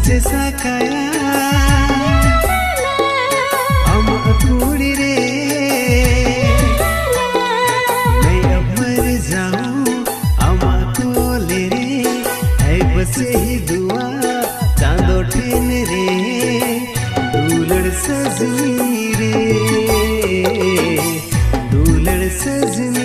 जैसा काया हम अधूरी रे, मैं अब मर जाऊं अमा को ले रे, है बस ही दुआ चांदो ठेन रे, दूलड़ सजनी रे, दूलड़ सजनी।